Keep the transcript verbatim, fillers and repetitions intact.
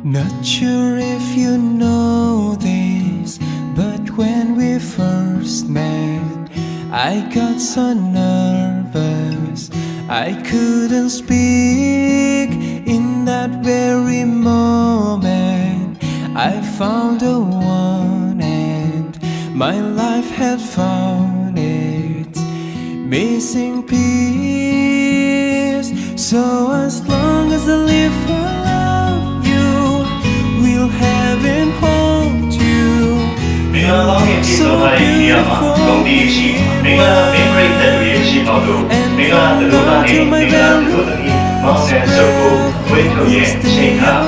Not sure if you know this, but when we first met, I got so nervous I couldn't speak. In that very moment I found the one, and my life had found its missing piece. So as long as I live, I love you, will have and hold you. 每个方面节奏还一样吗？工地系，每个每个人的联系跑路，每个的路那里，每个的路等你，忙前守护，回头眼，谁看？